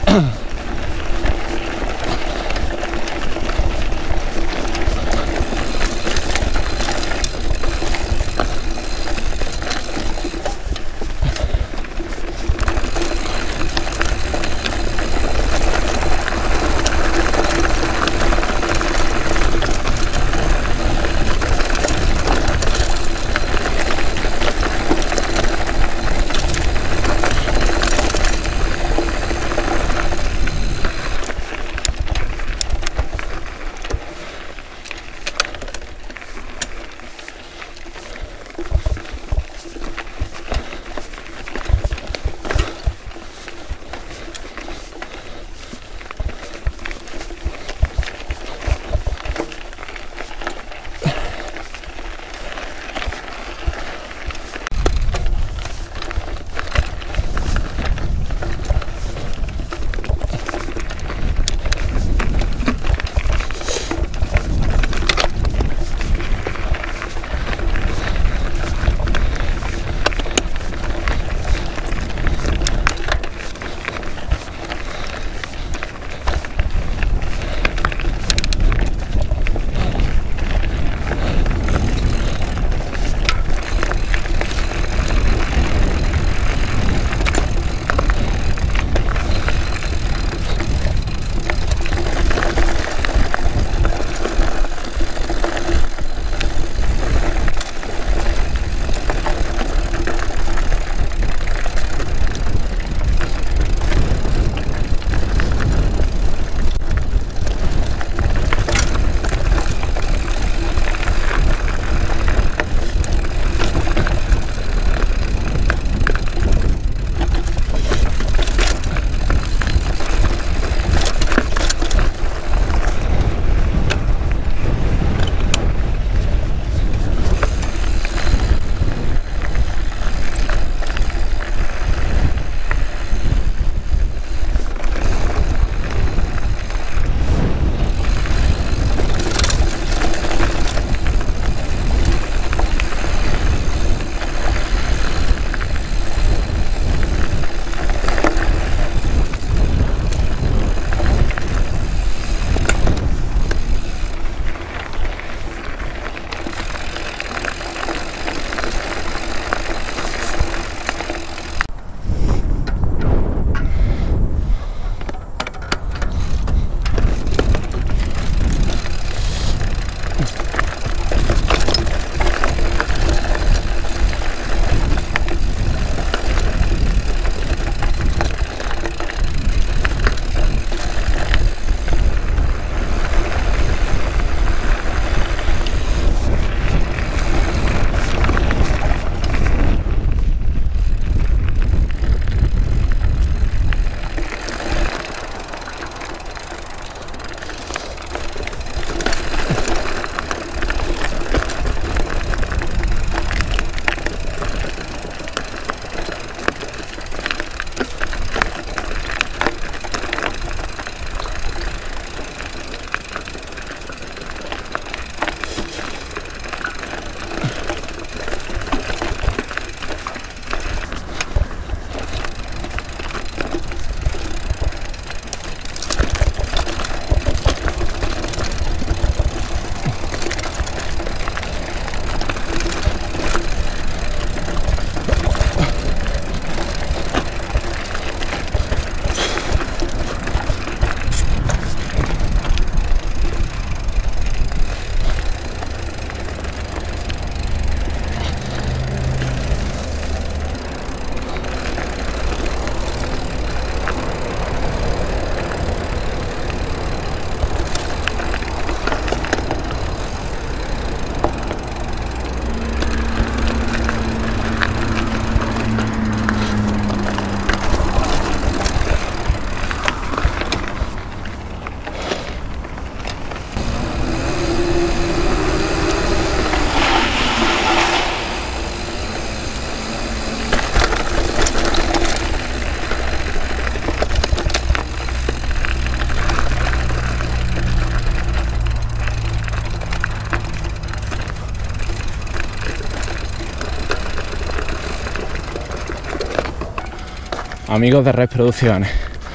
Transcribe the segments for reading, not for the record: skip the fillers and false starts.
Amigos de Red Producciones,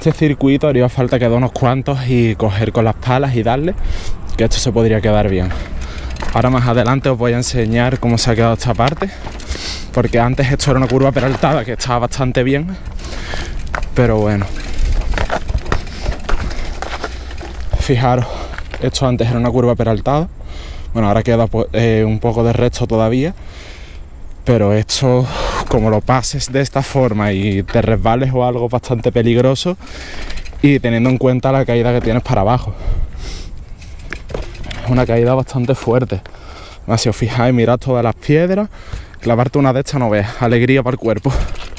este circuito haría falta que dar unos cuantos y coger con las palas y darle, que esto se podría quedar bien. Ahora más adelante os voy a enseñar cómo se ha quedado esta parte, porque antes esto era una curva peraltada que estaba bastante bien, pero bueno. Fijaros, esto antes era una curva peraltada, bueno, ahora queda un poco de recto todavía, pero esto, como lo pases de esta forma y te resbales o algo, bastante peligroso, y teniendo en cuenta la caída que tienes para abajo. Es una caída bastante fuerte. Además, si os fijáis, mirad todas las piedras, clavarte una de estas no ves, alegría para el cuerpo.